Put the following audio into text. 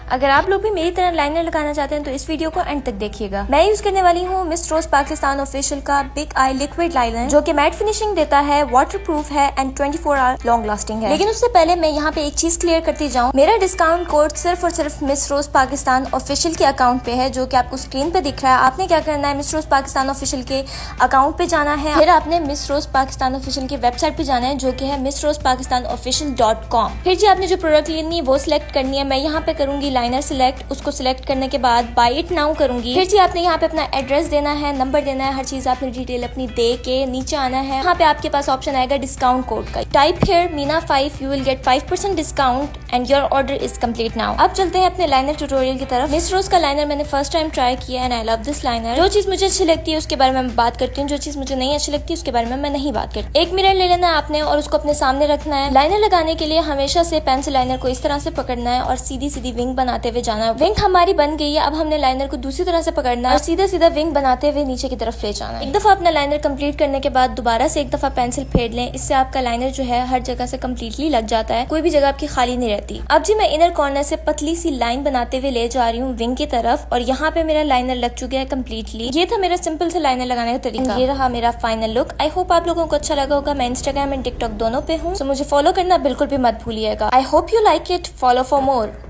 अगर आप लोग भी मेरी तरह लाइनर लगाना चाहते हैं तो इस वीडियो को एंड तक देखिएगा। मैं यूज करने वाली हूँ मिस रोज पाकिस्तान ऑफिशियल का बिग आई लिक्विड लाइनर, जो कि मैट फिनिशिंग देता है, वाटर प्रूफ है एंड 24 आवर लॉन्ग लास्टिंग है। लेकिन उससे पहले मैं यहाँ पे एक चीज क्लियर करती जाऊँ, मेरा डिस्काउंट कोड सिर्फ और सिर्फ मिस रोज पाकिस्तान ऑफिशियल के अकाउंट पे है, जो कि आपको स्क्रीन पे दिख रहा है। आपने क्या करना है, मिस रोज पाकिस्तान ऑफिशियल के अकाउंट पे जाना है, फिर आपने मिस रोज पाकिस्तान ऑफिशियल की वेबसाइट पे जाना है, जो कि है missrosepakistanofficial.com। फिर जी आपने जो प्रोडक्ट लेनी है वो सिलेक्ट करनी है। मैं यहाँ पे करूंगी लाइनर सिलेक्ट। उसको सिलेक्ट करने के बाद बाय इट नाउ करूंगी। फिर जी आपने यहाँ पे अपना एड्रेस देना है, नंबर देना है, हर चीज आपने डिटेल अपनी दे के नीचे आना है। यहाँ पे आपके पास ऑप्शन आएगा डिस्काउंट कोड का। टाइप हियर मीना5, you will get 5% discount and your order is complete now. अब चलते हैं अपने लाइनर ट्यूटोरियल की तरफ। मिस रोज का लाइनर मैंने फर्स्ट टाइम ट्राई किया and I love this liner. जो चीज मुझे अच्छी लगती है उसके बारे में मैं बात करती हूँ, जो चीज मुझे नहीं अच्छी लगती है उसके बारे में मैं नहीं बात करती। एक मिरर ले लेना है आपने और उसको अपने सामने रखना है। लाइनर लगाने के लिए हमेशा से पेंसिल लाइनर को इस तरह से पकड़ना है और सीधी सीधी विंग बनाते हुए जाना है। विंग हमारी बन गई है। अब हमने लाइनर को दूसरी तरह से पकड़ना है और सीधा सीधा विंग बनाते हुए नीचे की तरफ ले जाना है। एक दफा अपना लाइनर कंप्लीट करने के बाद दोबारा से एक दफा पेंसिल फेर लें। इससे आपका लाइनर जो है हर जगह से कम्प्लीटली लग जाता है, कोई भी जगह आपकी खाली नहीं रहती। अब जी मैं इनर कॉर्नर से पतली सी लाइन बनाते हुए ले जा रही हूँ विंग की तरफ और यहाँ पे मेरा लाइनर लग चुका है कम्प्लीटली। ये था मेरा सिंपल से लाइनर लगाने का तरीका। ये रहा मेरा फाइनल लुक। आई होप आप लोगों को अच्छा लगा होगा। मैं इंस्टाग्राम एंड टिकटॉक दोनों पे हूँ, तो मुझे फॉलो करना बिल्कुल भी मत भूलिएगा। I hope you like it. Follow for more.